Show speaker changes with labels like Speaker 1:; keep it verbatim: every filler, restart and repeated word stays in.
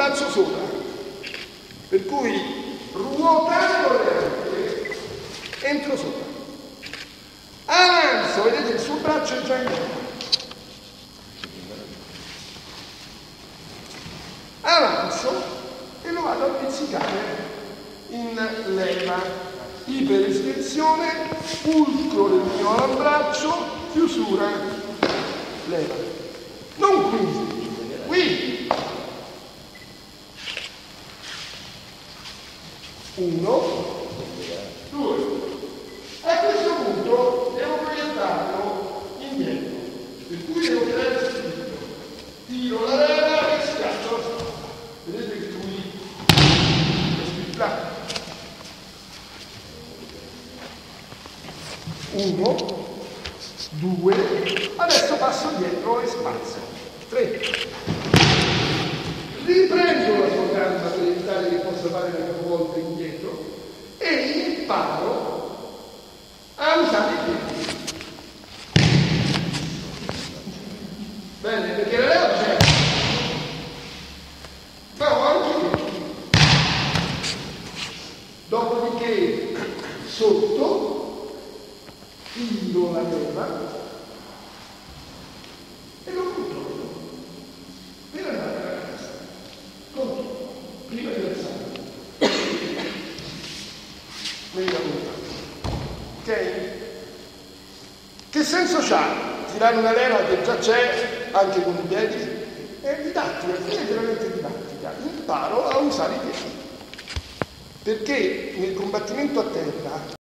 Speaker 1: braccio sopra, per cui ruotando le anche entro sopra, avanzo, vedete il suo braccio è già in terra, avanzo e lo vado a pizzicare in leva, iperestensione, fulcro del mio avambraccio, chiusura, leva. Non qui, qui. Uno, due. A questo punto devo proiettarlo indietro, per cui devo tirare il spirito. Tiro la leva e schiaccio. Vedete che lui è splittato. Uno, due, adesso passo dietro e spazio. Tre. Riprendo la sua gamba per evitare che possa fare le volte indietro e imparo a usare i piedi. Bene, perché la leva c'è. Ma ho anche i piedi. Dopodiché sotto tiro la leva e lo controllo per andare alla casa. Controllo, prima di alzare. Meglio ok? Che senso c'ha tirare una leva che già c'è anche con i piedi? È didattica, è veramente didattica. Imparo a usare i piedi. Perché nel combattimento a terra